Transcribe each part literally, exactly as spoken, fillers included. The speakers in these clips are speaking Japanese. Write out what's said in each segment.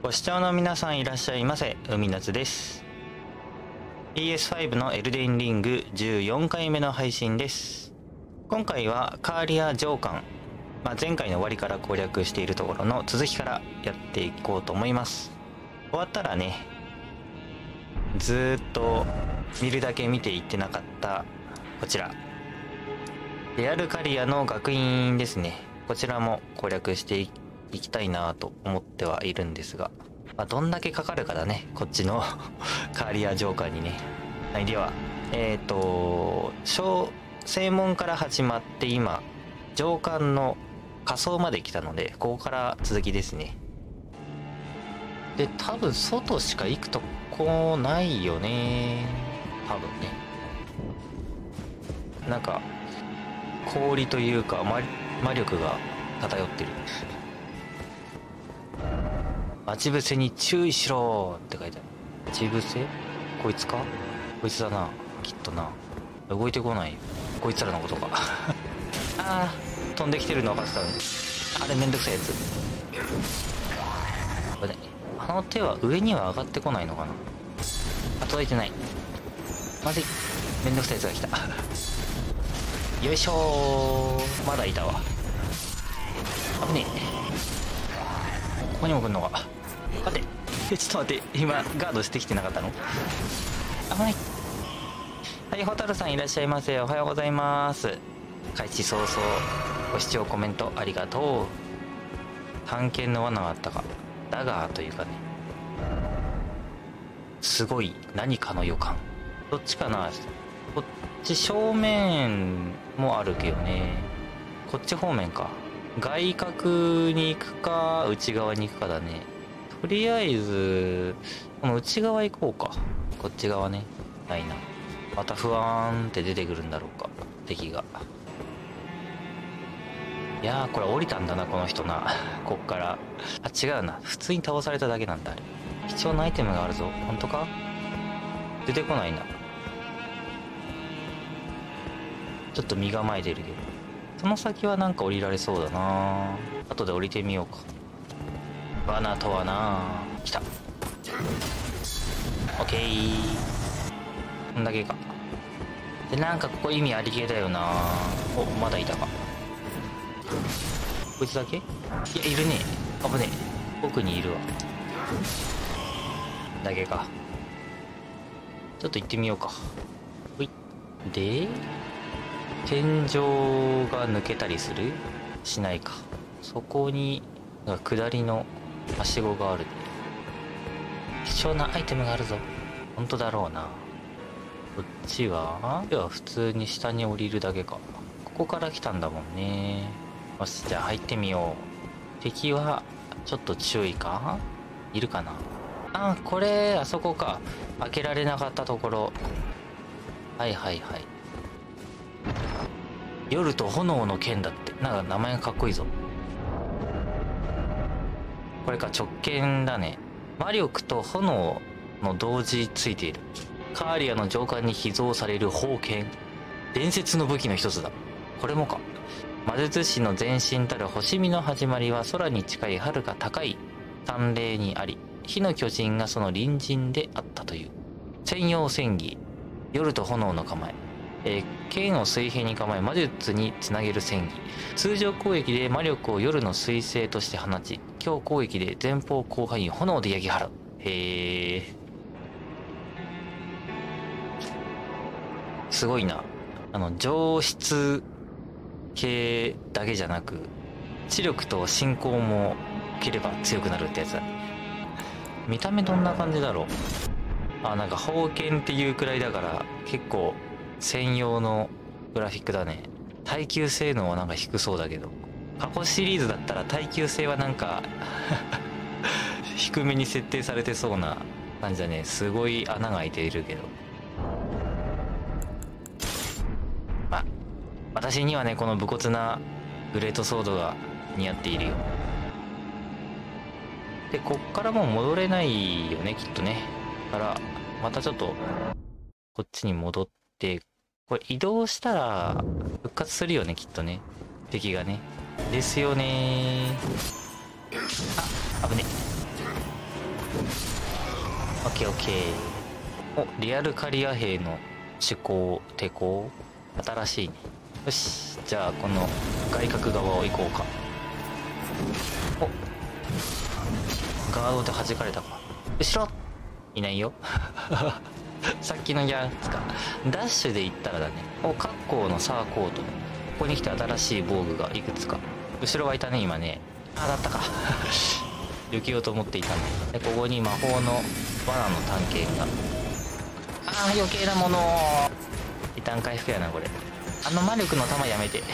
ご視聴の皆さんいらっしゃいませ、海夏です。 ピーエスファイブ のエルデンリングじゅうよんかいめの配信です。今回はカーリア上官、まあ、前回の終わりから攻略しているところの続きからやっていこうと思います。終わったらね、ずーっと見るだけ見ていってなかったこちらレアルカリアの学院ですね、こちらも攻略していきたいなと思ってはいるんですが、まあ、どんだけかかるかだね、こっちのカーリア上官にね。はい、ではえっ、ー、と小正門から始まって今上官の仮想まで来たので、ここから続きですね。で多分外しか行くとこないよね、多分ね。なんか氷というか魔、魔力が漂ってる。待ち伏せに注意しろって書いてある。待ち伏せ、こいつか、こいつだな、きっとな。動いてこないよ、こいつらのことかあー、飛んできてるの分かってたのに、あれめんどくさいやつ。これね、あの手は上には上がってこないのかな。あ、届いてない。まずい、めんどくさいやつが来たよいしょー、まだいたわ。危ねえ、ここにも来んのか。待ってえ、ちょっと待って、今ガードしてきてなかったの。危ない。はい、ホタルさんいらっしゃいませ、おはようございます。開始早々ご視聴コメントありがとう。探検の罠があったか、だがというかね、すごい何かの予感。どっちかな、こっち正面もあるけどね。こっち方面か、外角に行くか内側に行くかだね。とりあえずこの内側行こうか。こっち側ね、ないな。また不安って出てくるんだろうか、敵が。いやー、これ降りたんだなこの人なこっから。あ、違うな、普通に倒されただけなんだあれ。貴重なアイテムがあるぞ。本当か、出てこないな。ちょっと身構えてるけど、その先はなんか降りられそうだな。後で降りてみようか。罠とはな。来た。オッケー、こんだけか。でなんかここ意味ありげだよな。お、まだいたか。こいつだけ、いやいるね。危ねえ、奥にいるわ。だけか。ちょっと行ってみようか。ほい。で天井が抜けたりするしないか。そこに下りのはしごがある。貴重なアイテムがあるぞ。本当だろうな。こっちはでは普通に下に降りるだけか。ここから来たんだもんね。よし、じゃあ入ってみよう。敵はちょっと注意か、いるかな。あ、これあそこか、開けられなかったところ。はいはいはい、夜と炎の剣だって。なんか名前がかっこいいぞ。これか、直剣だね。魔力と炎の同時ついている。カーリアの上官に秘蔵される宝剣、伝説の武器の一つだ。これもか。魔術師の前身たる星見の始まりは空に近い遥か高い山嶺にあり、火の巨人がその隣人であったという。専用戦技、夜と炎の構え。えー、剣を水平に構え魔術につなげる戦技。通常攻撃で魔力を夜の彗星として放ち、強攻撃で前方広範囲炎で焼き払う。へえ、すごいな。あの上質系だけじゃなく、知力と進行も受ければ強くなるってやつだね。見た目どんな感じだろう。あ、なんか宝剣っていうくらいだから結構専用のグラフィックだね。耐久性能はなんか低そうだけど、過去シリーズだったら耐久性はなんか低めに設定されてそうな感じだね。すごい穴が開いているけど、まあ私にはねこの武骨なグレートソードが似合っているよ。でこっからもう戻れないよねきっとね。だからまたちょっとこっちに戻って、これ移動したら復活するよねきっとね、敵がね。ですよね。あ、危ね。 オッケーオッケー。お、リアルカリア兵の趣向抵抗新しいね。よし、じゃあこの外角側を行こうか。お、ガードで弾かれたか。後ろいないよ。さっきのやつか。ダッシュで行ったらだね。お、格好のサーコート。ここに来て新しい防具がいくつか。後ろはいたね今ね。あ、だったか。避けようと思っていたんで、ここに魔法の罠の探検が。あー、余計なもの。一旦回復やなこれ。あの魔力の弾やめて。痛い。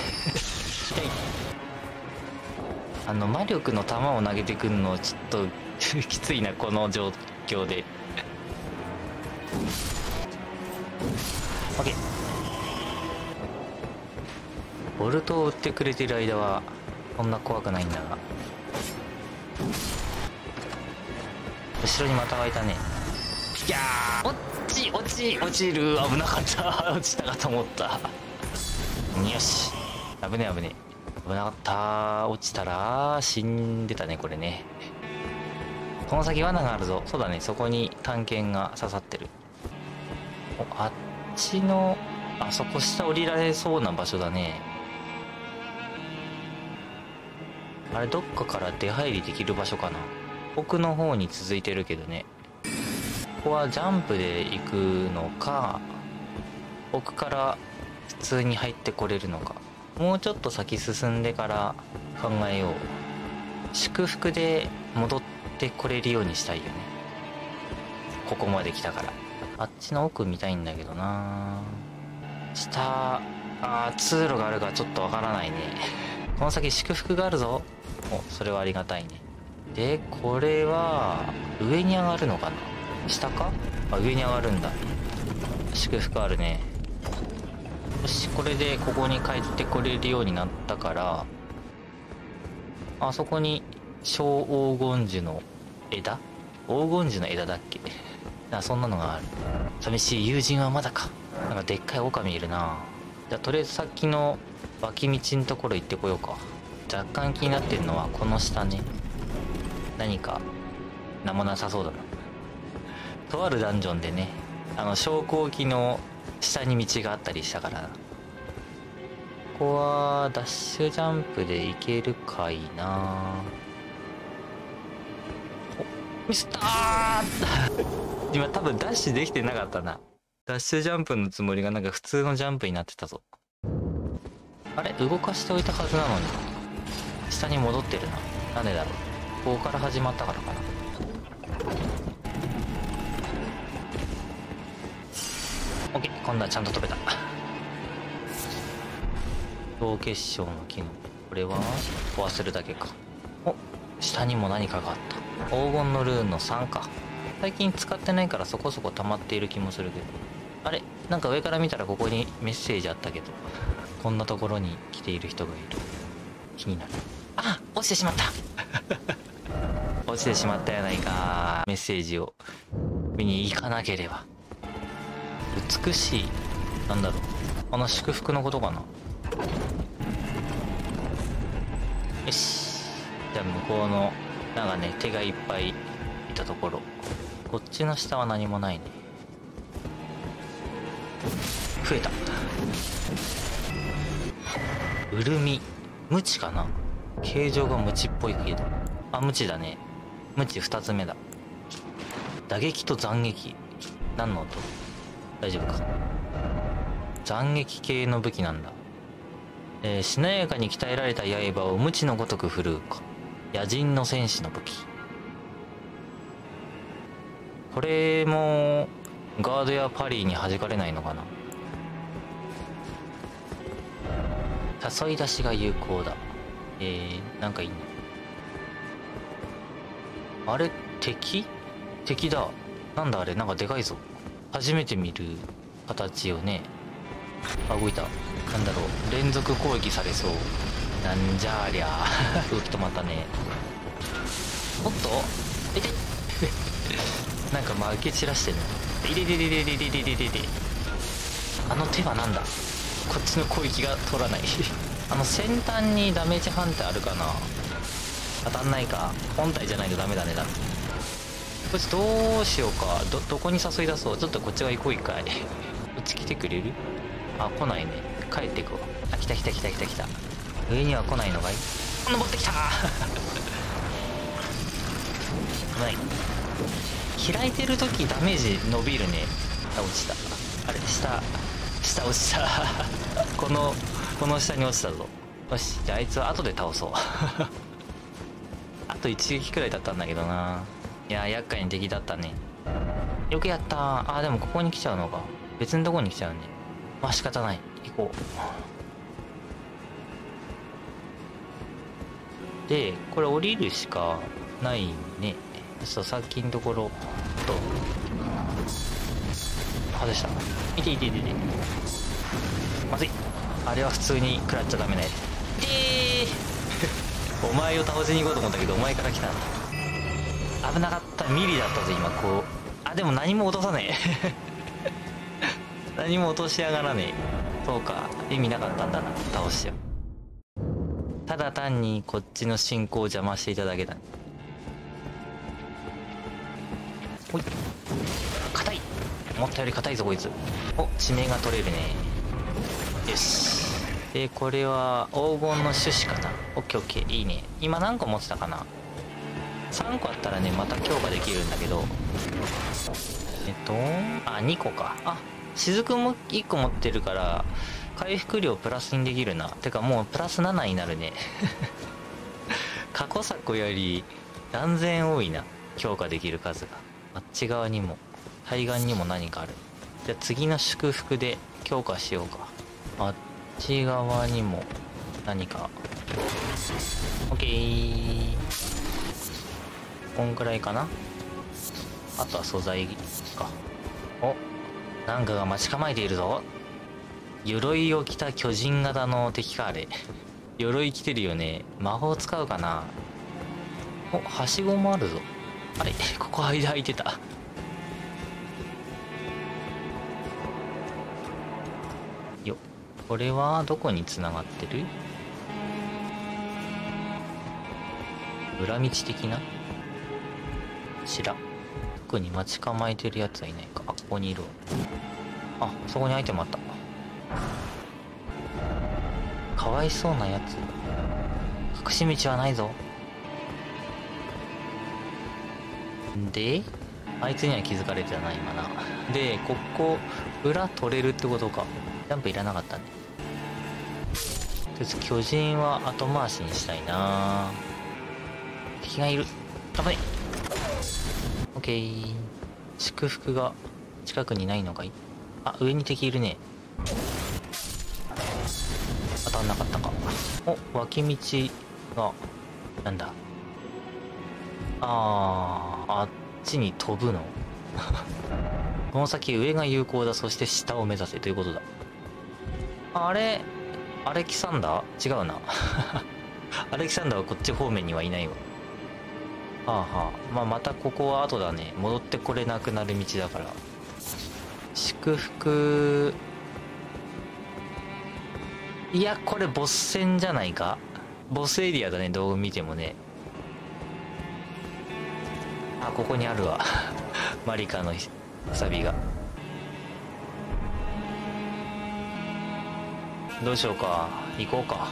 あの魔力の弾を投げてくんのちょっときついなこの状況で。オッケー。ボルトを打ってくれてる間はそんな怖くないんだが、後ろにまた湧いたね。いやー、落ち落ち落ちる。危なかった。落ちたかと思った。よし、危ね危ね危なかった。落ちたら死んでたねこれね。この先罠があるぞ。そうだね、そこに探検が刺さってる。お、あっちの、あそこ下降りられそうな場所だね。あれ、どっかから出入りできる場所かな。奥の方に続いてるけどね。ここはジャンプで行くのか、奥から普通に入ってこれるのか。もうちょっと先進んでから考えよう。祝福で戻ってこれるようにしたいよね。ここまで来たから。あっちの奥見たいんだけどな。下、あー、通路があるかちょっとわからないね。この先祝福があるぞ。お、それはありがたいね。で、これは上に上がるのかな、下か。あ、上に上がるんだ。祝福あるね。よし、これでここに帰ってこれるようになったから、あそこに小黄金樹の枝、黄金樹の枝だっけ。あ、そんなのがある。寂しい友人はまだか。なんかでっかい狼いるな。じゃあとりあえずさっきの脇道のところ行ってこようか。若干気になってるのはこの下ね。何か何もなさそうだな。とあるダンジョンでね、あの昇降機の下に道があったりしたからな。ここはダッシュジャンプで行けるかいな。お、ミスったー。今多分ダッシュできてなかったな。ダッシュジャンプのつもりがなんか普通のジャンプになってたぞ。あれ、動かしておいたはずなのに下に戻ってるな。なんでだろう。ここから始まったからかな。オッケー、今度はちゃんと飛べた。小結晶の機能、これは壊せるだけか。お、下にも何かがあった。黄金のルーンのさんか。最近使ってないからそこそこ溜まっている気もするけど。あれ、なんか上から見たらここにメッセージあったけど、こんなところに来ている人がいる。気になる。あ、落ちてしまった。落ちてしまったやないか。メッセージを見に行かなければ。美しい、なんだろう、あの祝福のことかな。よし、じゃあ向こうのなんかね、手がいっぱいいたところ。こっちの下は何もないね。増えた。うるみ、ムチかな。形状がムチっぽいけど、あ、ムチだね。ムチふたつめだ。打撃と斬撃、何の音。大丈夫か。斬撃系の武器なんだ。えー、しなやかに鍛えられた刃を無知のごとく振るうか。野人の戦士の武器。これもガードやパリーに弾かれないのかな。誘い出しが有効だ。えー、なんかいいね。あれ、敵敵だ。なんだあれ、なんかでかいぞ。初めて見る形をね。あ、動いた。なんだろう、連続攻撃されそう。なんじゃありゃ。動き止まったね。おっと、えてなんか負け散らしてる。いれれれれれれれれれれ。あの手はなんだ。こっちの攻撃が通らない。あの先端にダメージ判定あるかな。当たんないか。本体じゃないとダメだね。だこいつどうしようか。どどこに誘い出そう。ちょっとこっち側行こう。一回こっち来てくれる？あ、来ないね。帰っていこう。あ、来た来た来た来た来た。上には来ないのかい？登ってきた危ない。開いてる時ダメージ伸びるね。あ、落ちた。あれ、下下落ちたこのこの下に落ちたぞ。よし、じゃああいつは後で倒そうあと一撃くらいだったんだけどな。いやー、厄介な敵だったね。よくやったー。あー、でもここに来ちゃうのか。別のとこに来ちゃうね。まあ仕方ない。行こう。で、これ降りるしかないね。ちょっとさっきのところと外した。いていていていて。まずい。あれは普通に食らっちゃダメなやつ。いてーお前を倒しに行こうと思ったけど、お前から来たんだ。危なかった。ミリだったぜ今。こう、あ、でも何も落とさねえ何も落としやがらねえ。そうか、意味なかったんだな、倒しよう。ただ単にこっちの進行を邪魔していただけだ。ほい、硬い。思ったより硬いぞこいつ。お、地名が取れるね。よし。で、これは黄金の種子かな。オッケーオッケー、いいね。今何個持ってたかな。さんこあったらね、また強化できるんだけど、えっとあ、にこか。あ、雫もいっこ持ってるから回復量プラスにできるな。てかもうプラスななになるね過去作より断然多いな、強化できる数が。あっち側にも対岸にも何かある。じゃあ次の祝福で強化しようか。あっち側にも何か。 OK、 こんくらいかな。あとは素材か。お、なんかが待ち構えているぞ。鎧を着た巨人型の敵か。あれ鎧着てるよね。魔法使うかな。お、はしごもあるぞ。あれここ間空いてた。よ、これはどこにつながってる？裏道的な？知らん。特に待ち構えてるやつはいないか。あ、ここにいるわ。あ、そこにアイテムあった。かわいそうなやつ。隠し道はないぞ。で、あいつには気づかれてない今な。で、ここ裏取れるってことか。ジャンプいらなかったね。とりあえず巨人は後回しにしたいな。敵がいる。危ない。オッケー。祝福が近くにないのかい？あ、上に敵いるね。当たんなかったか。お、脇道がなんだ。あー、あっちに飛ぶのこの先上が有効だ。そして下を目指せということだ。あれアレキサンダー？違うなアレキサンダーはこっち方面にはいないわ。はあはあ、まあまたここは後だね。戻ってこれなくなる道だから。祝福、いやこれボス戦じゃないか。ボスエリアだね、どう見てもね。あ、ここにあるわマリカのサビが。どうしようか。行こうか。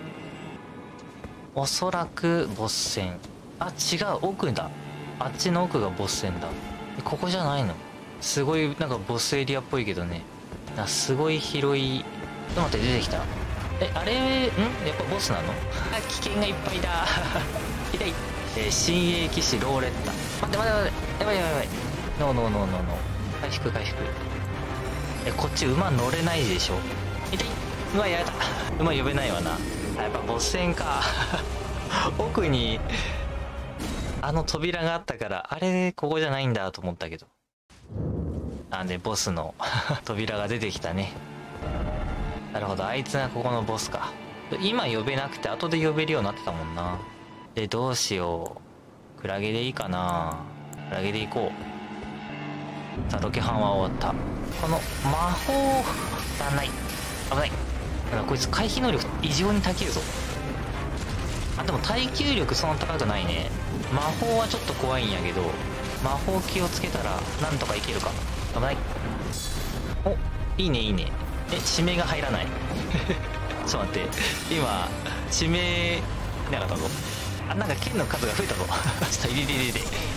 おそらくボス戦。あ、違う、奥だ。あっちの奥がボス戦だ。ここじゃないの？すごいなんかボスエリアっぽいけどね。な、すごい広い。ちょっと待って、出てきた。え、あれん、やっぱボスなの？あ、危険がいっぱいだ痛い。えー、新鋭騎士ローレッタ。待って待って待って、やばいやばいやばい。ノーノーノーノーノー。回復回復。え、こっち馬乗れないでしょ。痛い。馬やだ馬呼べないわな。やっぱボス戦か奥にあの扉があったから、あれここじゃないんだと思ったけど。なんでボスの扉が出てきたね。なるほど、あいつがここのボスか。今呼べなくて後で呼べるようになってたもんな。で、どうしよう。クラゲでいいかな。クラゲでいこう。さあ、ロケハンは終わった。この魔法がない。危ない。だからこいつ回避能力異常に高いぞ。あ、でも耐久力そんな高くないね。 魔法はちょっと怖いんやけど、魔法気をつけたらなんとかいけるか。危ない。お、いいねいいね。え、指名が入らないちょっと待って、今指名なかったぞ。あ、なんか剣の数が増えたぞちょっと入れれれれ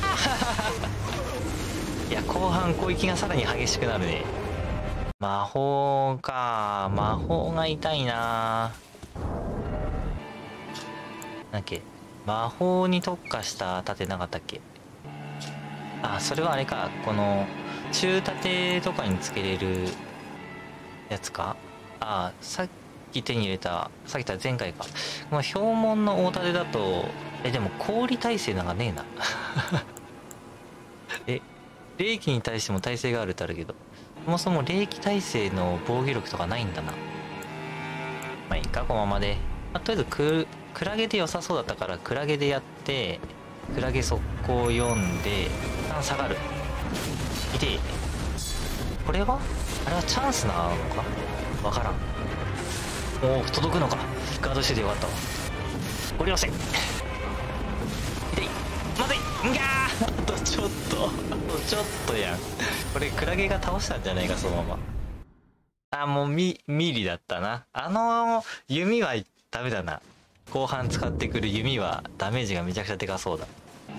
いや、後半攻撃がさらに激しくなるね。魔法か。魔法が痛いな。なんだっけ、魔法に特化した盾なかったっけ。あ、それはあれか、この中盾とかにつけれるやつか。あ、さっき手に入れた、さっき言った前回か。この氷紋の大盾だと、え、でも氷耐性なんかねえなえ、霊気に対しても耐性があるってあるけど、そもそも霊気耐性の防御力とかないんだな。まあいいか、このままで。まあ、とりあえずククラゲで良さそうだったからクラゲでやって、クラゲ速攻読んで、一旦下がる。いて、これはあれはチャンスなのかわからん。おお、届くのか。ガードしててよかったわ。ご了承。いてい、まずい。んがーあとちょっとちょっとやん。これクラゲが倒したんじゃないか、そのまま。あ、もうミミリだったな。あの弓はダメだな。後半使ってくる弓はダメージがめちゃくちゃでかそうだ。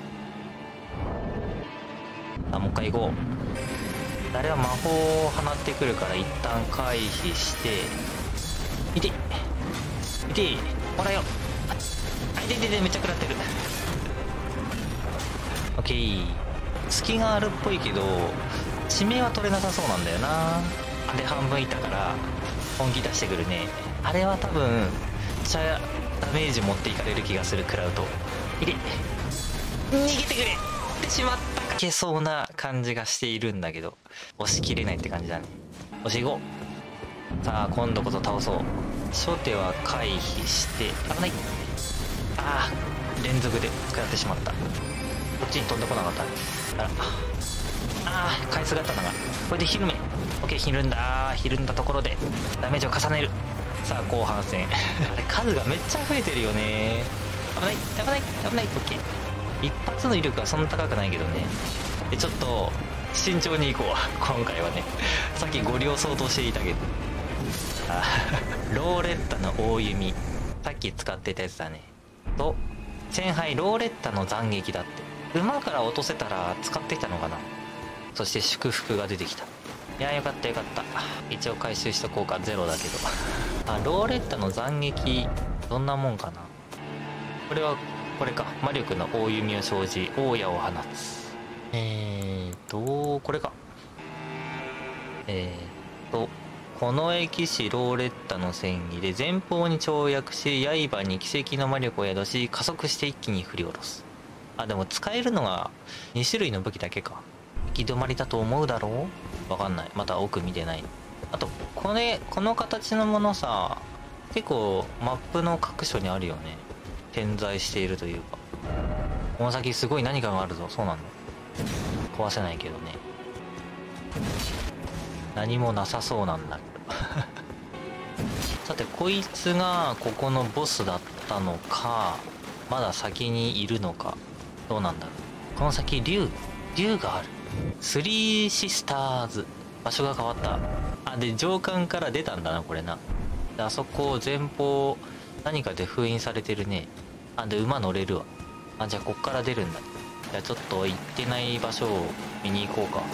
あ、もう一回行こう。あれは魔法を放ってくるから一旦回避して、いていてい、ほらよ。あ、いていていて、めっちゃ食らってる。オッケー。隙があるっぽいけど致命は取れなさそうなんだよな。で、半分いたから本気出してくるね。あれは多分めっちゃダメージ持っていかれる気がする。食らうと。いれ、逃げてくれってしまったか。いけそうな感じがしているんだけど押し切れないって感じだね。押しご。さあ今度こそ倒そう。初手は回避して危ない。ああ、連続で食らってしまった。こっちに飛んでこなかった。あら、あー、回数があったのが。これでひるめ。オッケー、ひるんだ。ひるんだところでダメージを重ねる。さあ後半戦あれ数がめっちゃ増えてるよね。危ない危ない危ない。オッケー。一発の威力はそんな高くないけどね。で、ちょっと慎重にいこう今回はね。さっきご了承としていたけど、あローレッタの大弓、さっき使ってたやつだね。と千杯ローレッタの斬撃だって。馬から落とせたら使ってきたのかな。そして祝福が出てきた。いや、よかったよかった。一応回収しとこうか。ゼロだけどあ、ローレッタの斬撃どんなもんかな。これはこれか。魔力の大弓を生じ大矢を放つ。えーとこれか。えーとこの騎士ローレッタの戦技で前方に跳躍し刃に奇跡の魔力を宿し加速して一気に振り下ろす。あ、でも使えるのがに種類の武器だけか。行き止まりだと思うだろう。わかんない。また奥見てない。あとこれこの形のものさ、結構マップの各所にあるよね。点在しているというか。この先すごい何かがあるぞ。そうなの。壊せないけどね。何もなさそうなんだけどさてこいつがここのボスだったのか、まだ先にいるのか、どうなんだろう。この先竜竜がある。スリーシスターズ。場所が変わった。あ、で上官から出たんだなこれな。であそこ前方何かで封印されてるね。あ、で馬乗れるわ。あ、じゃあこっから出るんだ。じゃあちょっと行ってない場所を見に行こうか。とり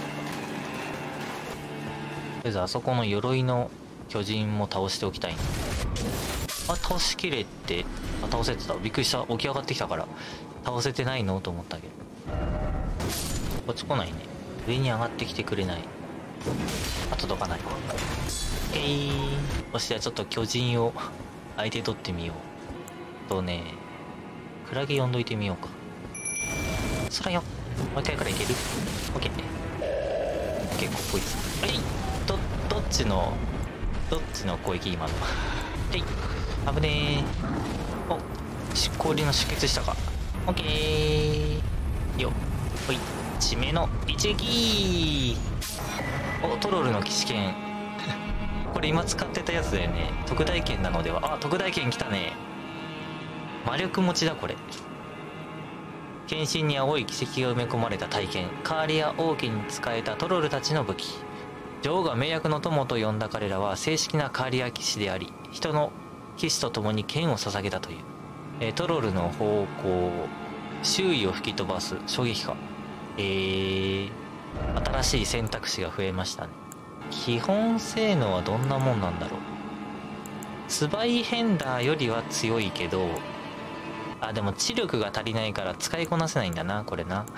あえずあそこの鎧の巨人も倒しておきたいな。あ、倒しきれて、あ、倒せてた。びっくりした。起き上がってきたから倒せてないのと思ったけど。こっち来ないね。上に上がってきてくれない。あ、届かない。えいー。よし、じゃあちょっと巨人を相手取ってみよう。とね、クラゲ呼んどいてみようか。そらよ。もう一回からいける？オッケー。結構こいつ。えい。ど、どっちの、どっちの攻撃今の。えい。危ねー。お、氷の出血したか。オッケー。よ。ほい。締めの一撃。お、トロルの騎士剣これ今使ってたやつだよね。特大剣なのでは。あ、特大剣来たね。魔力持ちだこれ。 献身に青い奇跡が埋め込まれた体験、カーリア王家に仕えたトロルたちの武器。女王が名役の友と呼んだ彼らは正式なカーリア騎士であり、人の騎士と共に剣を捧げたという。えー、トロルの方向、周囲を吹き飛ばす衝撃波。えー、新しい選択肢が増えましたね。基本性能はどんなもんなんだろう。ツバイヘンダーよりは強いけど、あ、でも知力が足りないから使いこなせないんだな、これな。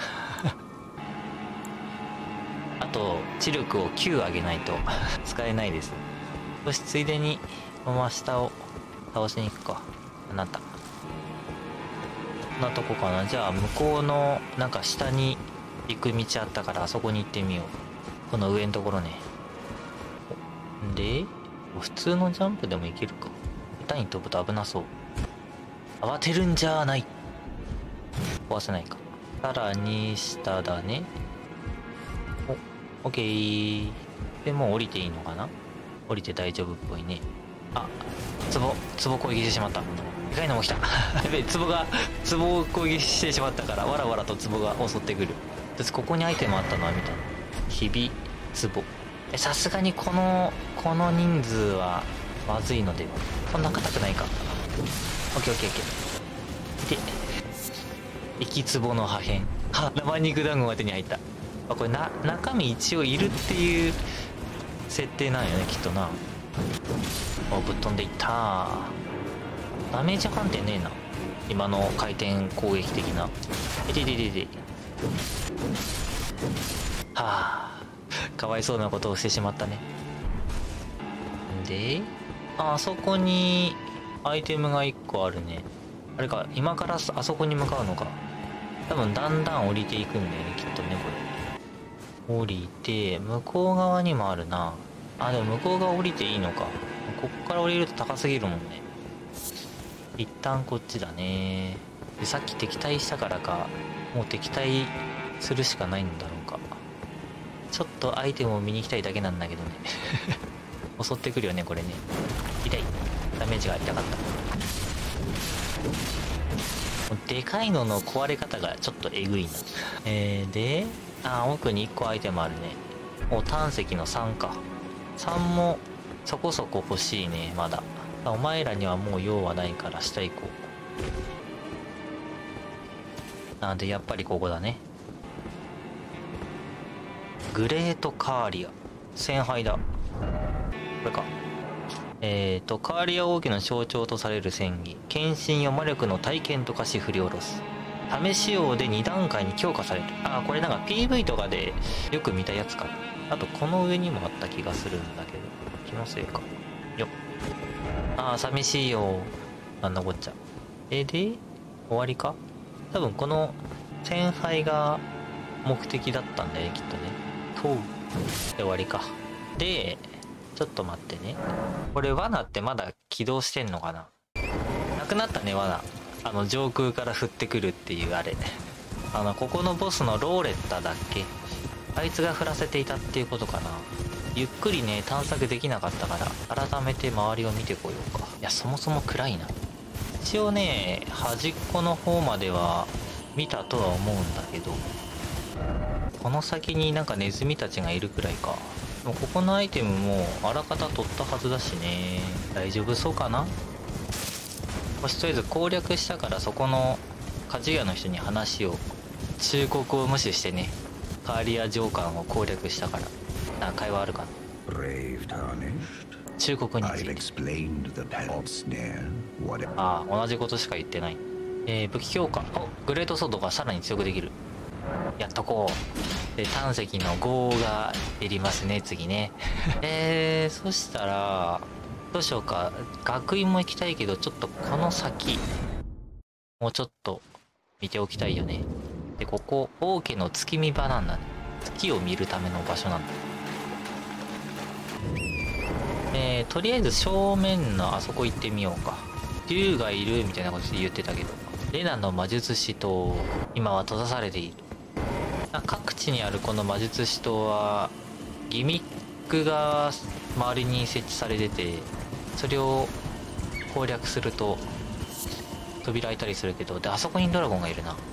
あと、知力をきゅう上げないと使えないです。よし、ついでに、このまま下を倒しに行くか。あなた。こんなとこかな。じゃあ、向こうの、なんか下に行く道あったから、あそこに行ってみよう。この上のところね。で、普通のジャンプでもいけるか。下手に飛ぶと危なそう。慌てるんじゃない。壊せないか。さらに下だね。お、オッケー。で、もう降りていいのかな。降りて大丈夫っぽいね。あ、壺、壺攻撃してしまった。でかいのも来た。やべえ、壺が、壺を攻撃してしまったから、わらわらと壺が襲ってくる。私、ここにアイテムあったのは見た。ひび、壺。え、さすがにこの、この人数は、まずいのでは。そんな硬くないか。オッケーオッケーオッケー。で、生き壺の破片。は、生肉団子が手に入った。あ、これな、中身一応いるっていう設定なんよね、きっとな。お、ぶっ飛んでいった。ダメージ判定ねえな。今の回転攻撃的な。えでででで。はあ、かわいそうなことをしてしまったね。で、あ、あそこに、アイテムがいっこあるね。あれか、今からあそこに向かうのか。多分だんだん降りていくんだよね、きっとね、これ。降りて、向こう側にもあるな。あ、でも向こう側降りていいのか。こっから降りると高すぎるもんね。一旦こっちだね。で、さっき敵対したからか、もう敵対するしかないんだろうか。ちょっとアイテムを見に行きたいだけなんだけどね。襲ってくるよね、これね。痛い。ダメージが痛かった。でかいのの壊れ方がちょっとえぐいな。えー、で、あ、奥にいっこアイテムあるね。お、胆石のさんか。さんもそこそこ欲しいね、まだ。お前らにはもう用はないから下行こう。なんでやっぱりここだね。グレートカーリア。戦敗だ。これか。えーと、カーリア王家の象徴とされる戦技。献身を魔力の体験と化し振り下ろす。試し用でに段階に強化される。あー、これなんか ピーブイ とかでよく見たやつかな。あとこの上にもあった気がするんだけど。気のせいか。よっ。あー、寂しいよ。なんだこっちゃ。えー、で、終わりか。多分この戦敗が目的だったんだよね、きっとね。とう。で終わりか。で、ちょっと待ってね。これ罠ってまだ起動してんのかな。なくなったね、罠。あの上空から降ってくるっていうあれ。あの、ここのボスのローレッタだっけ。あいつが降らせていたっていうことかな。ゆっくりね、探索できなかったから、改めて周りを見てこようか。いや、そもそも暗いな。一応ね、端っこの方までは見たとは思うんだけど、この先になんかネズミたちがいるくらいか。でもここのアイテムもあらかた取ったはずだしね。大丈夫そうかな。もしとりあえず攻略したから、そこの鍛冶屋の人に話を、忠告を無視してね、カーリア上官を攻略したから。あ、会話あるかな。忠告について。ああ、同じことしか言ってない。えー、武器強化。お、グレートソードがさらに強くできる。やっとこう。で、胆石のごがいりますね、次ね。えー、そしたら、どうしようか。学院も行きたいけど、ちょっとこの先、もうちょっと見ておきたいよね。で、ここ、王家の月見場なんだね。月を見るための場所なんだ。えー、とりあえず正面のあそこ行ってみようか。竜がいるみたいなこと言ってたけど、レナの魔術師塔、今は閉ざされている。各地にあるこの魔術師塔はギミックが周りに設置されてて、それを攻略すると扉開いたりするけど、で、あそこにドラゴンがいるな。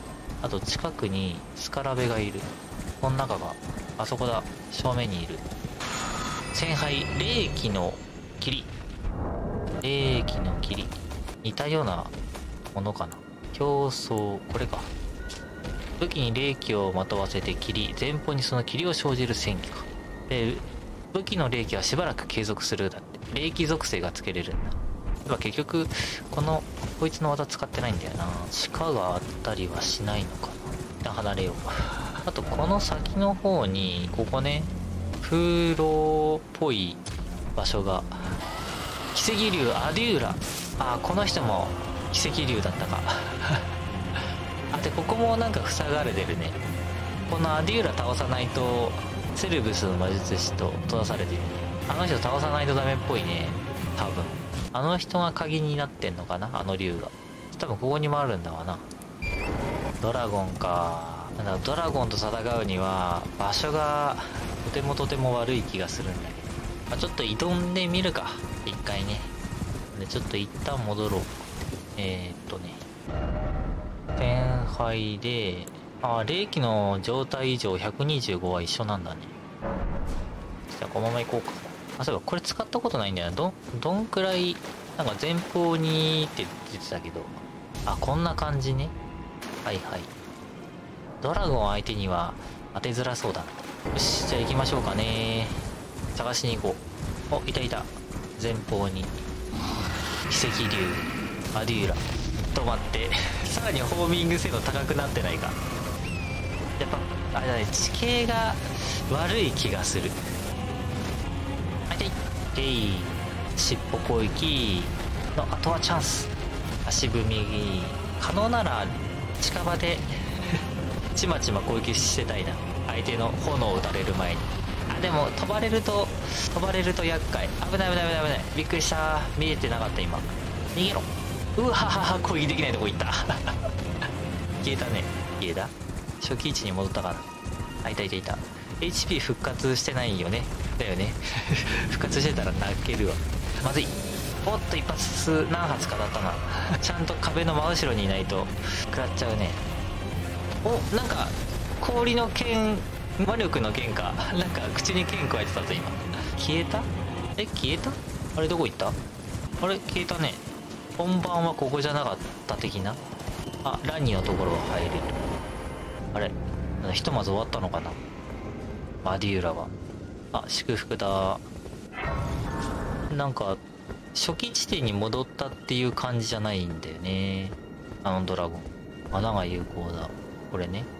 あと近くにスカラベがいる。この中が、あそこだ。正面にいる。聖杯、霊気の霧。霊気の霧。似たようなものかな。競争、これか。武器に霊気をまとわせて霧、前方にその霧を生じる戦機か。で、武器の霊気はしばらく継続するだって。霊気属性がつけれるんだ。だ結局、この、こいつの技使ってないんだよな。地下があったりはしないのかな。一旦離れよう。あと、この先の方に、ここね、風浪っぽい場所が。奇跡竜アデューラ。あ、この人も奇跡竜だったか。あ、で、ここもなんか塞がれてるね。このアデューラ倒さないと、セルブスの魔術師と閉ざされてるね。あの人倒さないとダメっぽいね。多分。あの人が鍵になってんのかな、あの竜が。多分ここにもあるんだわな。ドラゴンか。なんだ、ドラゴンと戦うには、場所がとてもとても悪い気がするんだけど。まあ、ちょっと挑んでみるか。一回ね。で、ちょっと一旦戻ろう。えー、っとね。天杯で、あ、霊気の状態以上ひゃくにじゅうごは一緒なんだね。じゃあこのまま行こうか。あ、そういえばこれ使ったことないんだよな。ど、どんくらい、なんか前方にって言ってたけど。あ、こんな感じね。はいはい。ドラゴン相手には当てづらそうだな。よし、じゃあ行きましょうかね。探しに行こう。お、いたいた。前方に。奇跡竜、アデューラ。止まって。さらにホーミング精度高くなってないか。やっぱ、あれだね、地形が悪い気がする。はいはい。えい。尻尾攻撃の、あとはチャンス。足踏み。可能なら、近場で、ちまちま攻撃してたいな。相手の炎を打たれる前に。あ、でも、飛ばれると、飛ばれると厄介。危ない危ない危ない危ない。びっくりした。見えてなかった今。逃げろ。うわははは、攻撃できないとこ行った。消えたね。消えた初期位置に戻ったかな。あ、いたいたいた。エイチピー 復活してないよね。だよね。復活してたら泣けるわ。まずい。おっと、一発何発かだったな。ちゃんと壁の真後ろにいないと食らっちゃうね。お、なんか氷の剣、魔力の剣か。なんか口に剣加えてたぞ今。消えた？え、消えた？あれどこ行った？あれ消えたね。本番はここじゃなかった的な。あ、ラニのところは入れる。あれ、ひとまず終わったのかな、マディーラは。あ、祝福だ。なんか初期地点に戻ったっていう感じじゃないんだよね、あのドラゴン。穴が有効だ。これね。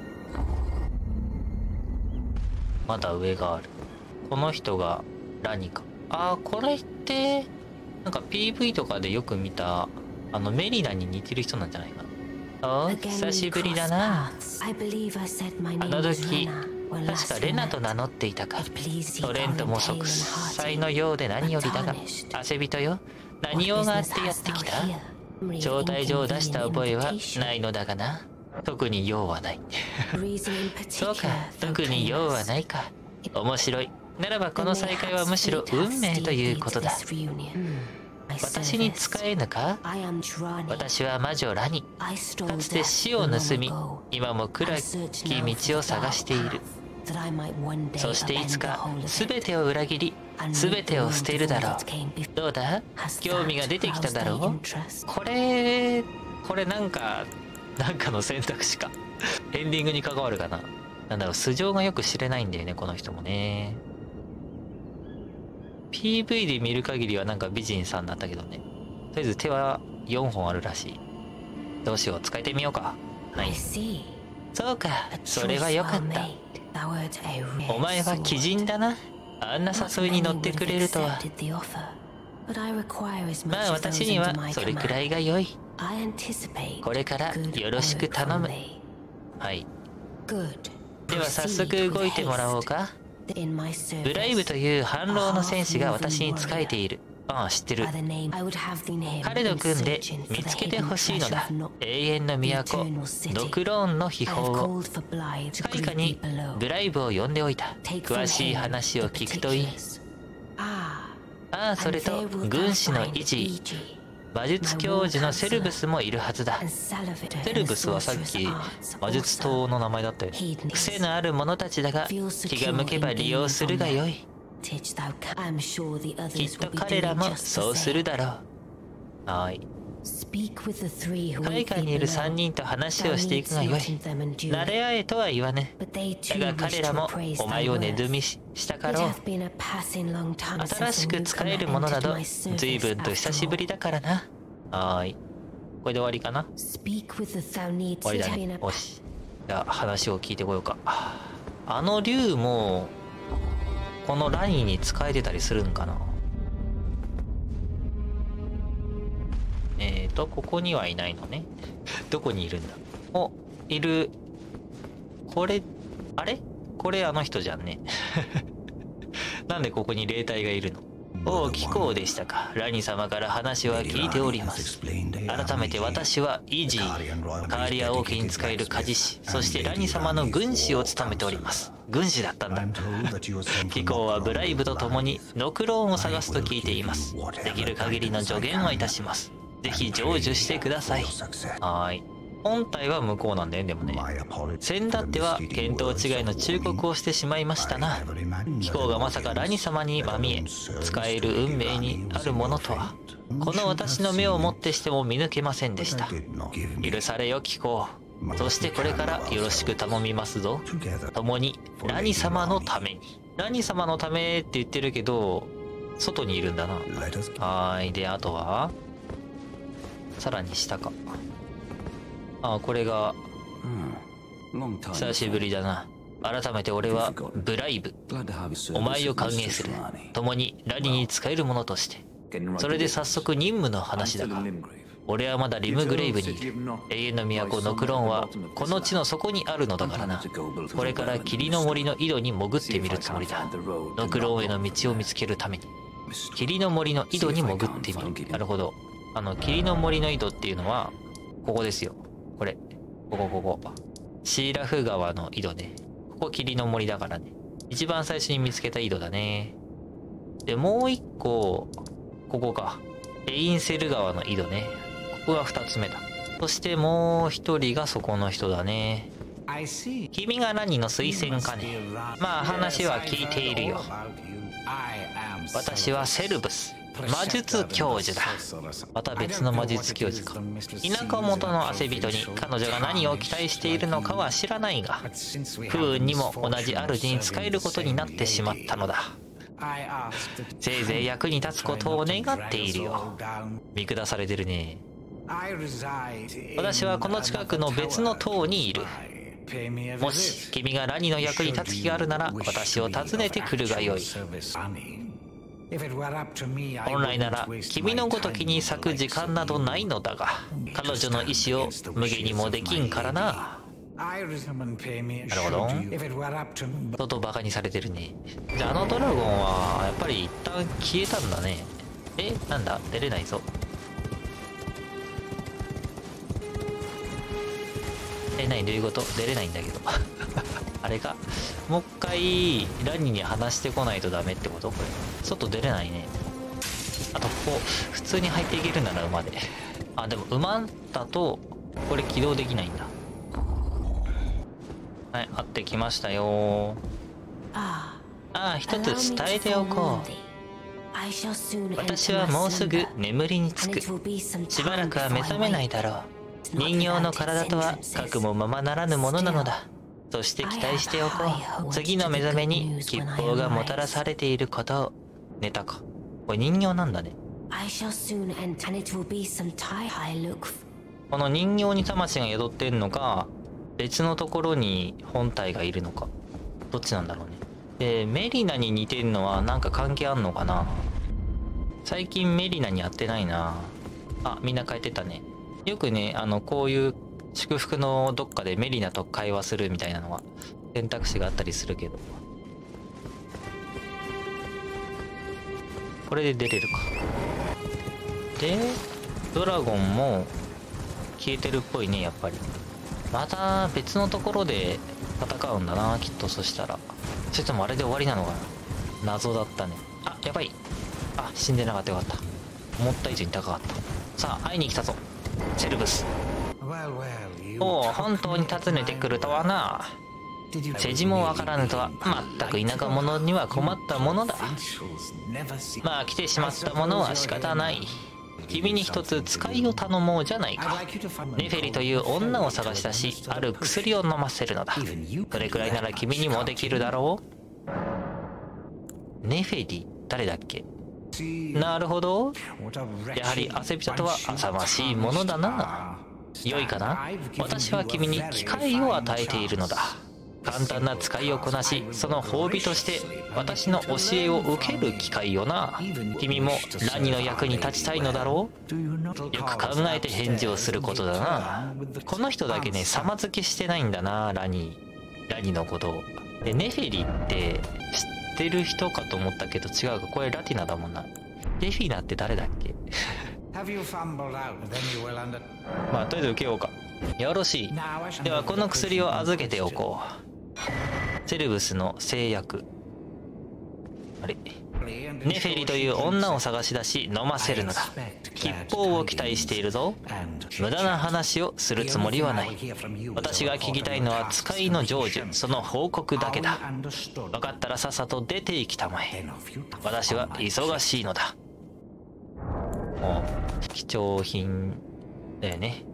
まだ上がある。この人がラニか。あー、これってなんか ピーブイ とかでよく見たあのメリナに似てる人なんじゃないかな。おう、久しぶりだな。あの時確かレナと名乗っていたか。トレントも息災のようで何よりだが、汗人よ。何用があってやってきた？招待状を出した覚えはないのだがな。特に用はない。そうか、特に用はないか。面白い。ならばこの再会はむしろ運命ということだ。私に使えぬか？私は魔女ラニ。かつて死を盗み、今も暗き道を探している。そしていつか全てを裏切り、全てを捨てるだろう。どうだ？興味が出てきただろう？これ、これなんか、なんかの選択肢か。エンディングに関わるかな。なんだろう、素性がよく知れないんだよね、この人もね。ピーブイ で見る限りはなんか美人さんだったけどね。とりあえず手はよんほんあるらしい。どうしよう、使えてみようか。はい。そうか、それはよかった。お前は奇人だな。あんな誘いに乗ってくれるとは。まあ私にはそれくらいが良い。これからよろしく頼む。はい。では早速動いてもらおうか。ブライブという反乱の戦士が私に仕えている。ああ、知ってる。彼と組んで見つけてほしいのだ。永遠の都、ドクローンの秘宝を。配下にブライブを呼んでおいた。詳しい話を聞くといい。ああ、それと軍師の維持。 魔術教授のセルブスもいるはずだ。セルブスはさっき魔術刀の名前だったよ。癖のある者たちだが、気が向けば利用するがよい。きっと彼らもそうするだろう。はい。海外にいるさんにんと話をしていくがよい。慣れ合えとは言わぬ。だが彼らもお前を寝踏みしたかろう。新しく使えるものなど随分と久しぶりだからな。はーい。これで終わりかな。終わりだね。よし。じゃあ話を聞いてこようか。あの竜もこのラニーに使えてたりするんかな。えーと、ここにはいないのね。どこにいるんだ。お、いる。これ、あれこれあの人じゃんね。なんでここに霊体がいるの。おう、貴公でしたか。ラニ様から話は聞いております。改めて私はイージー、カーリア王家に仕える鍛冶師、そしてラニ様の軍師を務めております。軍師だったんだ。貴公はブライブと共にノクローンを探すと聞いています。できる限りの助言はいたします。ぜひ成就してください。はーい。本体は向こうなんだよ、でもね。先だっては見当違いの忠告をしてしまいましたな。貴公がまさかラニ様にまみえ、使える運命にあるものとは、この私の目をもってしても見抜けませんでした。許されよ、貴公。そしてこれからよろしく頼みますぞ。共にラニ様のために。ラニ様のためって言ってるけど、外にいるんだな。はーい。で、あとはさらに下か。ああ、これが久しぶりだな。改めて俺はブライブ、お前を歓迎する。共にラニに使える者として。それで早速任務の話だが、俺はまだリムグレイブにいる。永遠の都ノクロンはこの地の底にあるのだからな。これから霧の森の井戸に潜ってみるつもりだ。ノクロンへの道を見つけるために。霧の森の井戸に潜ってみる。なるほど。あの霧の森の井戸っていうのはここですよ。これここここシーラフ川の井戸ね。ここ霧の森だからね。一番最初に見つけた井戸だね。でもう一個ここか、エインセル川の井戸ね。ここが二つ目だ。そしてもう一人がそこの人だね。君が何の推薦かね。まあ話は聞いているよ。私はセルブス、魔術教授だ。また別の魔術教授か。田舎元の汗人に彼女が何を期待しているのかは知らないが、不運にも同じ主に使えることになってしまったのだ。せいぜい役に立つことを願っているよ。見下されてるね。私はこの近くの別の塔にいる。もし君がラニの役に立つ気があるなら私を訪ねてくるがよい。本来なら君のごときに咲く時間などないのだが、彼女の意志を無限にもできんからな。なるほど。相当バカにされてるね。じゃああのドラゴンはやっぱり一旦消えたんだね。え、なんだ、出れないぞ。え、何、どういうこと？出れないんだけど。あれか。もう一回ラニに話してこないとダメってこと？これ外出れないね。あとここ普通に入っていけるなら馬で。あ、でも馬だとこれ起動できないんだ。はい、会ってきましたよ。ああ、一つ伝えておこう。私はもうすぐ眠りにつく。しばらくは目覚めないだろう。人形の体とは核もままならぬものなのだ。そして期待しておこう。次の目覚めに吉報がもたらされていることを。寝たか。これ人形なんだね。この人形に魂が宿ってんのか、別のところに本体がいるのか、どっちなんだろうね。で、メリナに似てんのはなんか関係あんのかな。最近メリナに会ってないな。あ、みんな変えてたね。よくね、あのこういう祝福のどっかでメリナと会話するみたいなのは選択肢があったりするけど、これで出れるか。でドラゴンも消えてるっぽいね。やっぱりまた別のところで戦うんだなきっと。そしたらそれともあれで終わりなのかな。謎だったね。あ、やばい。あ、死んでなかった。よかった。思った以上に高かった。 さあ会いに来たぞセルブス。おお、本当に訪ねてくるとはな。世辞もわからぬとは全く田舎者には困ったものだ。まあ来てしまったものは仕方ない。君に一つ使いを頼もうじゃないか。ネフェリという女を探したし、ある薬を飲ませるのだ。それくらいなら君にもできるだろう。ネフェリ誰だっけ。なるほど、やはりアセピタとは浅ましいものだな。良いかな、私は君に機会を与えているのだ。簡単な使いをこなし、その褒美として私の教えを受ける機会よな。君もラニの役に立ちたいのだろう。よく考えて返事をすることだな。この人だけね、様付けしてないんだな、ラニラニのことを。でネフェリって知ってる人かと思ったけど違うか、これラティナだもんな。デフィナって誰だっけまあとりあえず受けようか。よろしい。ではこの薬を預けておこう。セルブスの制約。あれ、ネフェリという女を探し出し飲ませるのだ。吉報を期待しているぞ。無駄な話をするつもりはない。私が聞きたいのは使いの成就、その報告だけだ。分かったらさっさと出て行きたまえ。私は忙しいのだ。もう貴重品だよね。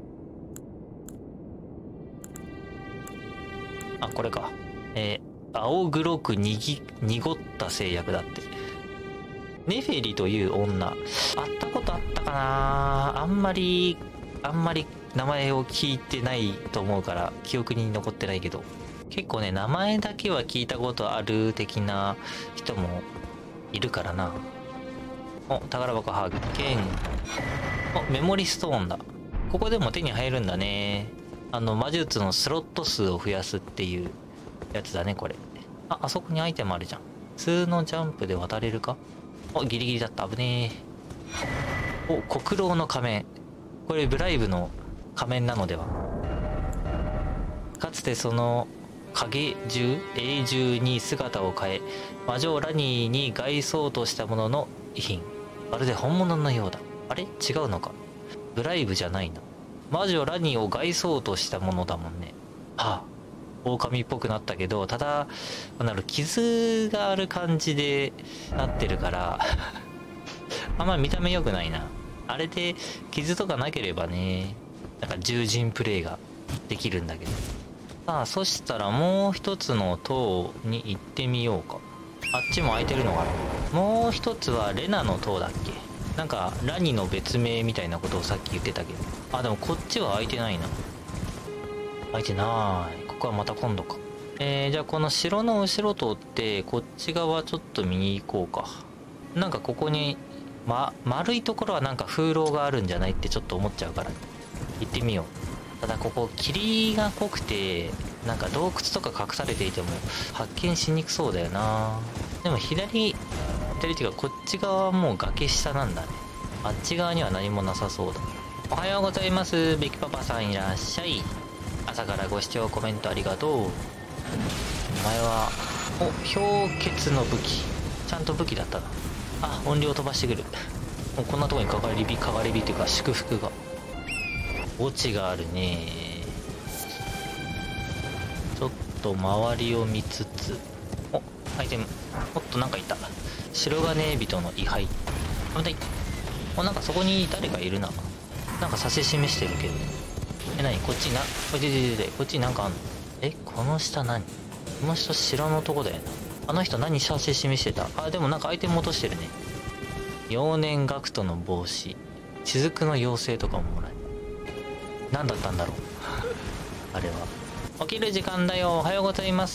あ、これか。えー、青黒くにぎ濁った製薬だって。ネフェリという女、会ったことあったかな。あんまりあんまり名前を聞いてないと思うから記憶に残ってないけど、結構ね名前だけは聞いたことある的な人もいるからな。お、宝箱発見。お、メモリストーンだ。ここでも手に入るんだね。あの魔術のスロット数を増やすっていうやつだねこれ。あ、あそこにアイテムあるじゃん。普通のジャンプで渡れるか。お、ギリギリだった。危ねえ。お、黒狼の仮面。これブライブの仮面なのでは。かつてその影獣英獣に姿を変え魔女ラニーに外装としたものの遺品。まるで本物のようだ。あれ違うのか。ブライブじゃないな。魔女ラニーを外装としたものだもんね。はあ、狼っぽくなったけど、ただなる傷がある感じでなってるからあんま見た目良くないな。あれで傷とかなければね、なんか獣人プレイができるんだけど。さあそしたらもう一つの塔に行ってみようか。あっちも空いてるのかな。もう一つはレナの塔だっけ。なんかラニの別名みたいなことをさっき言ってたけど、あ、でもこっちは空いてないな。空いてない。ここはまた今度か。えー、じゃあこの城の後ろ通ってこっち側ちょっと見に行こうか。なんかここに、ま、丸いところはなんか風浪があるんじゃないってちょっと思っちゃうから行ってみよう。ただここ霧が濃くてなんか洞窟とか隠されていても発見しにくそうだよな。でも左左っていうかこっち側はもう崖下なんだね。あっち側には何もなさそうだ。おはようございます。ベキパパさんいらっしゃい。朝からご視聴コメントありがとう。お前はお氷結の武器、ちゃんと武器だったな。あ、音量飛ばしてくる。もうこんなとこにかかり火かかり火っていうか祝福が墓地があるね。ちょっと周りを見つつ、お、アイテム。おっとなんかいた。白金人の位牌。危ない。お、なんかそこに誰かいるな。なんか指し示してるけど。え、なにこっちな、おいでででで、こっちになんかあんの。え、この下何。この下城のとこだよな。あの人何指し示してた。あ、でもなんかアイテム落としてるね。幼年学徒の帽子、雫の妖精とかももらえた。何だったんだろうあれは。起きる時間だよ。おはようございます。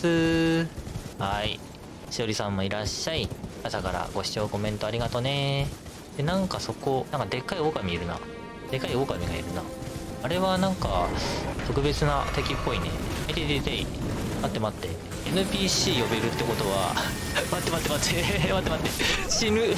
はい、しおりさんもいらっしゃい。朝からご視聴コメントありがとね。で、なんかそこなんかでっかい狼いるな。でかい狼がいるな。あれはなんか特別な敵っぽいね。えててて、待って待って、 エヌピーシー 呼べるってことは待って待って待って待って待って死ぬ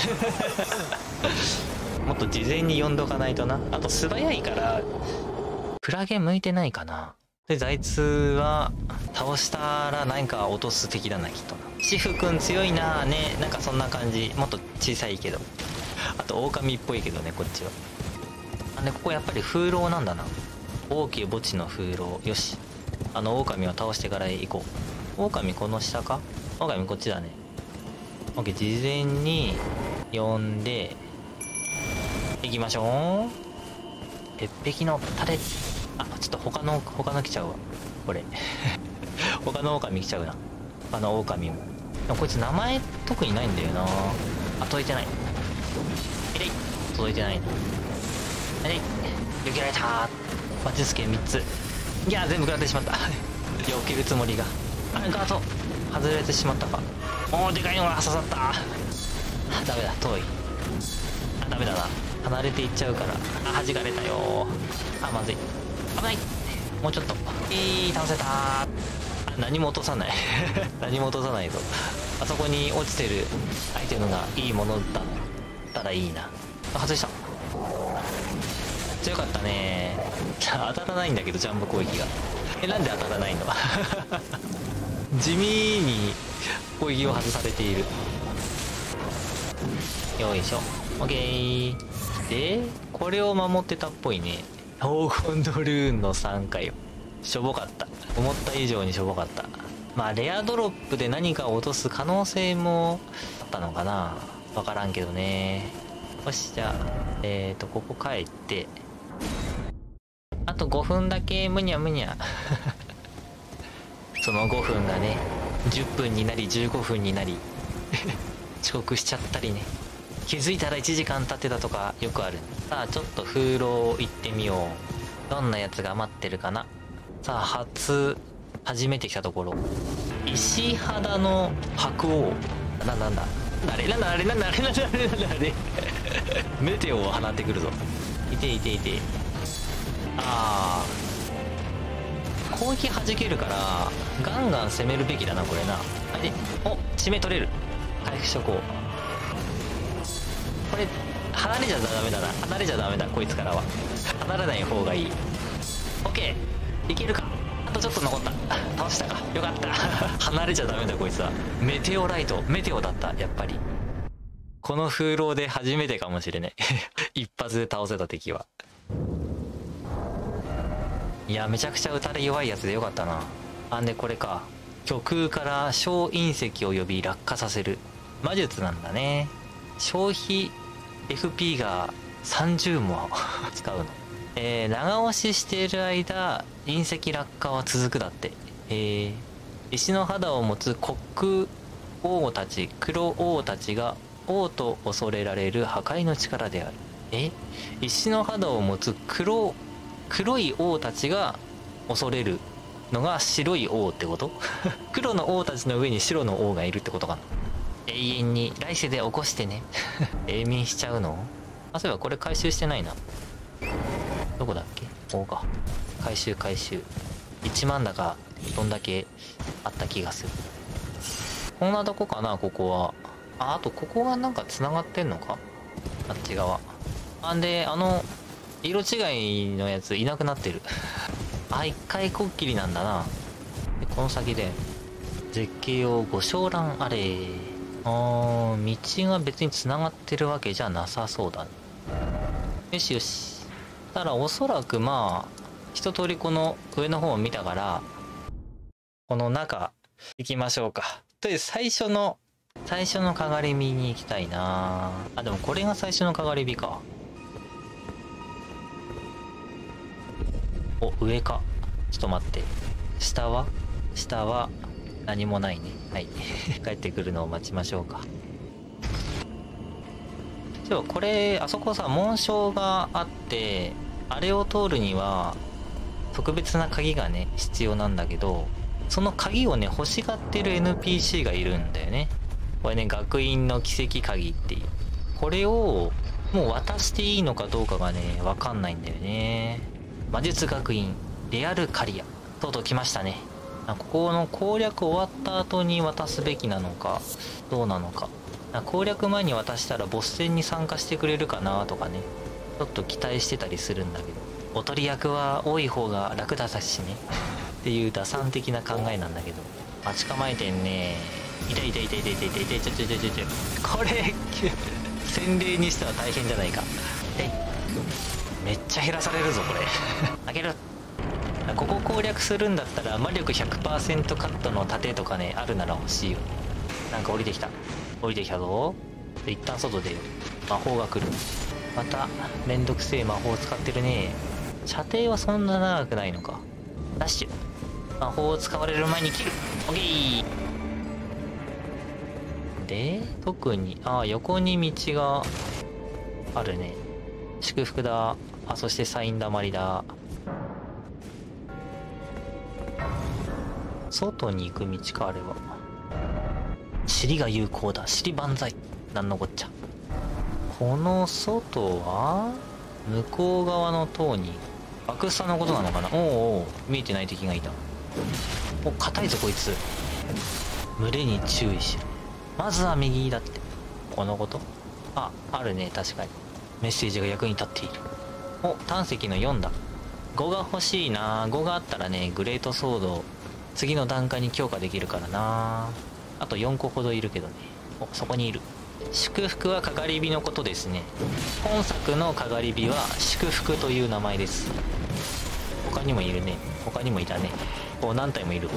もっと事前に呼んどかないとな。あと素早いからクラゲ向いてないかな。であいつは倒したら何か落とす敵だなきっとな。シフくん強いなね。なんかそんな感じ。もっと小さいけど、あと狼っぽいけどねこっちは。 でここやっぱり風浪なんだな。大きい墓地の風浪。よし、あの狼を倒してから行こう。狼この下か。狼こっちだね。オッケー、事前に呼んで行きましょう。鉄壁の盾。あ、ちょっと他の他の来ちゃうわこれ他の狼来ちゃうな。他の狼も。でもこいつ名前特にないんだよな。あ、届いてない。えれい、届いてないな。えれい、避けられたー。マジスケみっつ。いや全部食らってしまった避けるつもりが。あれガード外れてしまったか。おお、でかいのが刺さった。あ、ダメだ、遠い。あ、ダメだな、離れていっちゃうから。あ、弾かれたよ。あ、まずい、危ない。もうちょっと。いい、倒せたー。あ、何も落とさない何も落とさないぞ。あそこに落ちてるアイテムがいいものだったらいいな。あ、外した。強かったね。当たらないんだけど、ジャンボ攻撃が。え、なんで当たらないの地味に攻撃を外されている。よいしょ、オッケー。でこれを守ってたっぽいね。黄金ドルーンのさんかよ。しょぼかった。思った以上にしょぼかった。まあレアドロップで何かを落とす可能性もあったのかな、分からんけどね。よし、じゃあえーとここ帰って、あとごふんだけむにゃむにゃそのごふんがねじゅっぷんになりじゅうごふんになり遅刻しちゃったりね。気づいたらいちじかん経ってたとかよくある。さあちょっと風浪行ってみよう。どんなやつが待ってるかな。さあ初初めて来たところ、石肌の白王。な、なんだあれ、なんだあれ、なんだあれ、なんだあれ、なんだあれメテオを放ってくるぞ。いていていて。ああ、攻撃弾けるからガンガン攻めるべきだなこれな。あれ、お、締め取れる。回復しとこう。これ離れちゃダメだな。離れちゃダメだこいつからは。離れない方がいい。 OK、 いけるか。あとちょっと残った。倒したか、よかった離れちゃダメだこいつは。メテオライト、メテオだった。やっぱりこの風浪で初めてかもしれない一発で倒せた敵は。いやめちゃくちゃ打たれ弱いやつでよかったな。あんでこれか、虚空から小隕石を呼び落下させる魔術なんだね。消費 エフピー がさんじゅうも使うの。えー、長押ししている間隕石落下は続くだって。えー、石の肌を持つ黒王たち、黒王たちが王と恐れられる破壊の力である。え、石の肌を持つ黒黒い王たちが恐れるのが白い王ってこと黒の王たちの上に白の王がいるってことかな。永遠に来世で起こしてね永眠しちゃうの。あ、そういえばこれ回収してないな。どこだっけ。ここか。回収回収。いちまんだかどんだけあった気がする。こんなとこかなここは。あ、あとここがなんかつながってんのか、あっち側。あんであの色違いのやついなくなってるあ、一回こっきりなんだな。でこの先で絶景をご賞覧あれ。あー、道が別につながってるわけじゃなさそうだね。よしよし。ただおそらくまあ一通りこの上の方を見たから、この中行きましょうか。とりあえず最初の最初のかがり火に行きたいなあ。でもこれが最初のかがり火か。お、上か。ちょっと待って。下は下は何もないね。はい帰ってくるのを待ちましょうか。でもこれあそこさ紋章があって、あれを通るには特別な鍵がね必要なんだけど、その鍵をね欲しがってる エヌピーシー がいるんだよね。これね、学院の奇跡鍵っていう。これをもう渡していいのかどうかがね分かんないんだよね。魔術学院レアルカリア、とうとう来ましたね。ここの攻略終わった後に渡すべきなのかどうなのか。攻略前に渡したらボス戦に参加してくれるかなとかね、ちょっと期待してたりするんだけど、おとり役は多い方が楽だったしねっていう打算的な考えなんだけど、待ち構えてんね。痛い痛い痛い痛い痛い痛い痛い痛い痛い痛い痛い。これ洗礼にしては大変じゃないか。えいめっちゃ減らされるぞこれ開ける。ここ攻略するんだったら魔力 ひゃくパーセント カットの盾とかねあるなら欲しいよ。なんか降りてきた降りてきたぞ。で一旦外出よう。魔法が来る。まためんどくせえ魔法を使ってるね。射程はそんな長くないのか。ダッシュ。魔法を使われる前に切る。オッケー。で特にああ横に道があるね。祝福だ。あそしてサインだまりだ。外に行く道かあれは。尻が有効だ。尻万歳。なんのこっちゃ。この外は向こう側の塔にバクスタのことなのかな。おうおう見えてない敵がいた。お硬いぞこいつ。群れに注意しろ。まずは右だって。このこと。ああるね確かに。メッセージが役に立っている。お胆石のよんだ。ごが欲しいな。ごがあったらねグレートソード次の段階に強化できるからな。あとよんこほどいるけどね。おそこにいる。祝福はかがり火のことですね。本作のかがり火は祝福という名前です。他にもいるね。他にもいたね。お何体もいる。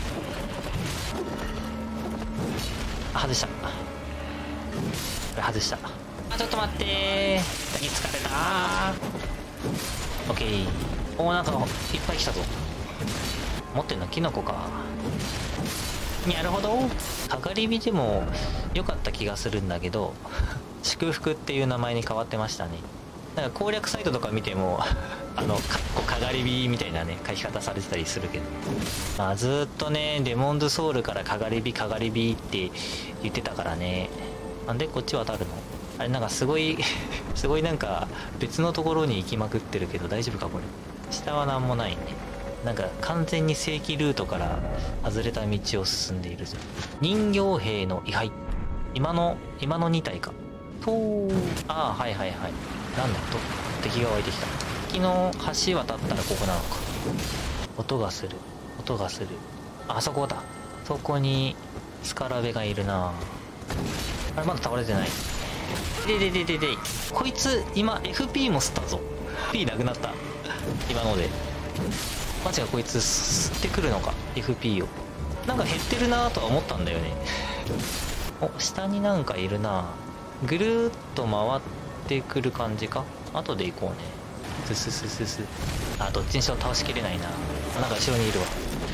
あ外した。これ外した。あちょっと待ってー。敵疲れたー。オッケー。おなんかいっぱい来たぞ。持ってんのキノコか。なるほど。かがり火でも良かった気がするんだけど祝福っていう名前に変わってましたね。なんか攻略サイトとか見てもあのかっこかがり火みたいなね書き方されてたりするけど、まあずっとねデモンズソウルからかがり火かがり火って言ってたからね。なんでこっち渡るの。あれなんかすごいすごいなんか別のところに行きまくってるけど大丈夫かこれ。下は何もないね。なんか完全に正規ルートから外れた道を進んでいるぞ。人形兵の位牌。今の今のに体かと。ああはいはいはい。なんだと敵が湧いてきた。敵の橋渡ったらここなのか。音がする音がする。あそこだ。そこにスカラベがいるな。あれまだ倒れてない。でででででこいつ今 エフピー も吸ったぞ。 P なくなった今ので。マジかこいつ吸ってくるのか エフピー を。なんか減ってるなとは思ったんだよねお下になんかいるな。ぐるーっと回ってくる感じか。後で行こうね。ススススス。あどっちにしろ倒しきれないな。なんか後ろにいるわ。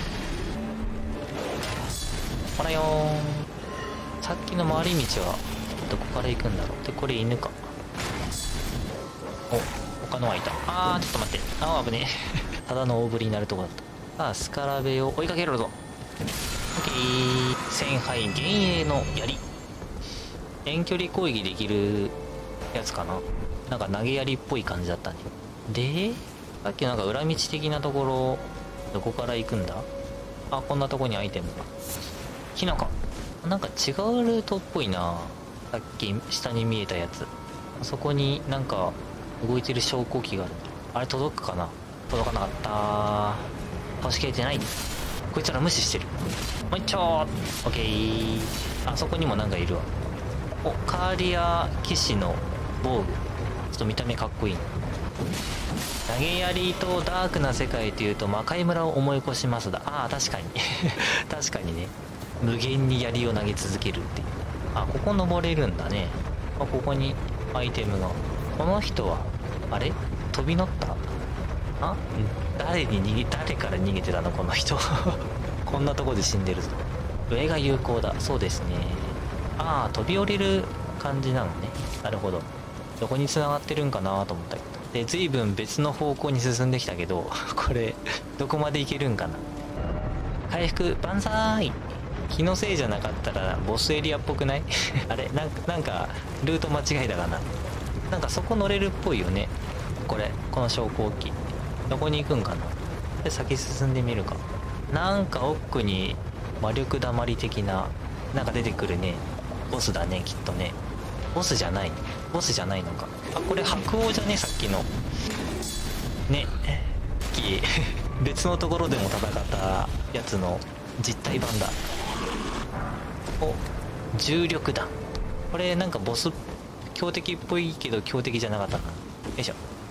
ほらよー。さっきの回り道はどこから行くんだろう。でこれ犬か。お他のはいた。あーちょっと待って。あー危ねえただの大振りになるとこだった。さあスカラベを追いかけるぞ。オッケー。戦敗幻影の槍。遠距離攻撃できるやつかな。なんか投げ槍っぽい感じだったね。でさっきなんか裏道的なところどこから行くんだ。あこんなとこにアイテムが。キノコ。なんか違うルートっぽいな。さっき下に見えたやつ。あそこになんか動いてる昇降機がある。あれ届くかな。届かなかったー。倒しきれてない。こいつら無視してる。もう一丁。オッケー。あそこにもなんかいるわ。おカーリア騎士の防具。ちょっと見た目かっこいい。投げ槍とダークな世界というと魔界村を思い起こしますだ。ああ確かに確かにね。無限に槍を投げ続けるっていう。あここ登れるんだね。あここにアイテムが。この人はあれ飛び乗った。あ誰に逃げ誰から逃げてたのこの人こんなとこで死んでるぞ。上が有効だそうですね。ああ飛び降りる感じなのね。なるほど。どこに繋がってるんかなと思ったけど。で随分別の方向に進んできたけどこれどこまで行けるんかな。回復万歳。気のせいじゃなかったらボスエリアっぽくないあれなんかなんかルート間違いだかな。なんかそこ乗れるっぽいよね。これこの昇降機どこに行くんかな。で先進んでみるか。なんか奥に魔力だまり的ななんか出てくるね。ボスだねきっとね。ボスじゃないボスじゃないのか。あこれ白王じゃねさっきのね別のところでも戦ったやつの実体版だ。お重力弾。これなんかボス強敵っぽいけど強敵じゃなかったな。よいしょ。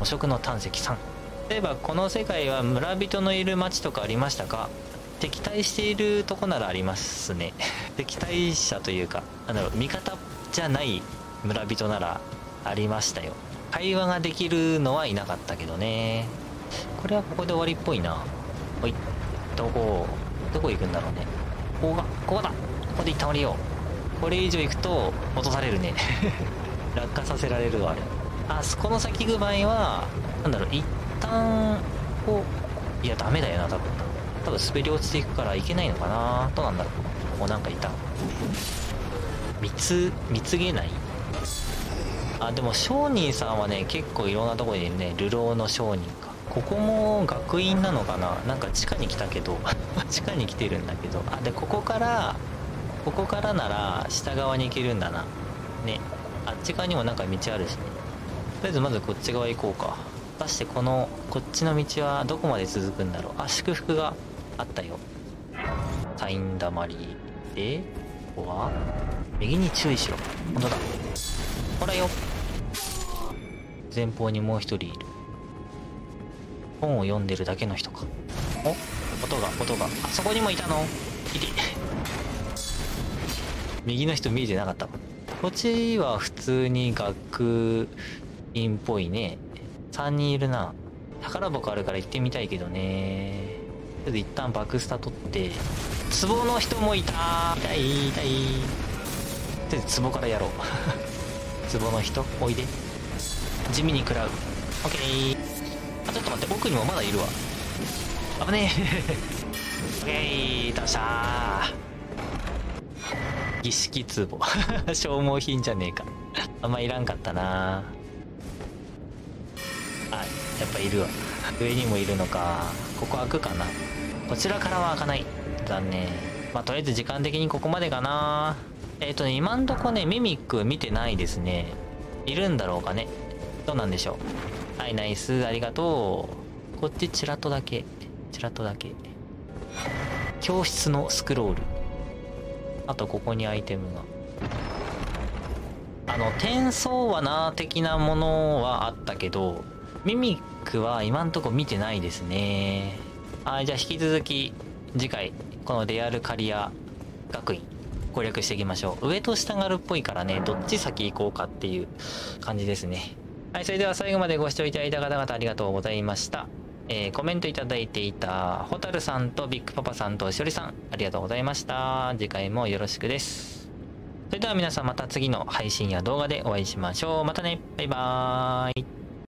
汚職の胆石さん。例えばこの世界は村人のいる町とかありましたか？敵対しているとこならありますね。敵対者というか、なんだろう、味方じゃない村人ならありましたよ。会話ができるのはいなかったけどね。これはここで終わりっぽいな。ほい。どこ、どこ行くんだろうね。ここが、ここだ。ここで一旦降りよう。これ以上行くと落とされるね。落下させられるわ、あれ。あそこの先行く場合は、なんだろう、一旦、こう、いや、ダメだよな、多分。多分滑り落ちていくからいけないのかな。どうなんだろう。ここなんかいた。見つ、見つげない。あ、でも商人さんはね、結構いろんなところにいるね。流浪の商人か。ここも学院なのかな。なんか地下に来たけど地下に来てるんだけど、あ、でここからここからなら下側に行けるんだな。ね、あっち側にもなんか道あるしね。とりあえずまずこっち側行こうか。果たしてこのこっちの道はどこまで続くんだろう。あ、祝福があったよ。サインだまりで、ここは右に注意しろ。本当だ、ほらよ。前方にもう一人いる。本を読んでるだけの人か。お、音が音が、あそこにもいたの。いて右の人見えてなかった。こっちは普通に学院っぽいね。さんにんいるな。宝箱あるから行ってみたいけどね。ちょっと一旦バクスタ取って。壺の人もいた。痛い痛い。とりあえず壺からやろう。壺の人おいで。地味に食らう。オッケー。あ、ちょっと待って、奥にもまだいるわ。危ねえ。オッケー、倒したー。儀式壺。消耗品じゃねえか。あんまいらんかったな。あ、やっぱいるわ。上にもいるのか。ここ開くかな。こちらからは開かない。残念。まあ、とりあえず時間的にここまでかな。えっとね、今んとこね、ミミック見てないですね。いるんだろうかね。どうなんでしょう。はい、ナイス、ありがとう。こっちチラッとだけ。チラッとだけ。教室のスクロール。あと、ここにアイテムが。あの、転送罠的なものはあったけど、ミミックは今んとこ見てないですね。はい、じゃあ引き続き、次回、このレアルカリア学院、攻略していきましょう。上と下があるっぽいからね、どっち先行こうかっていう感じですね。はい、それでは最後までご視聴いただいた方々ありがとうございました。えー、コメントいただいていたホタルさんとビッグパパさんとしおりさん、ありがとうございました。次回もよろしくです。それでは皆さんまた次の配信や動画でお会いしましょう。またね、バイバーイ。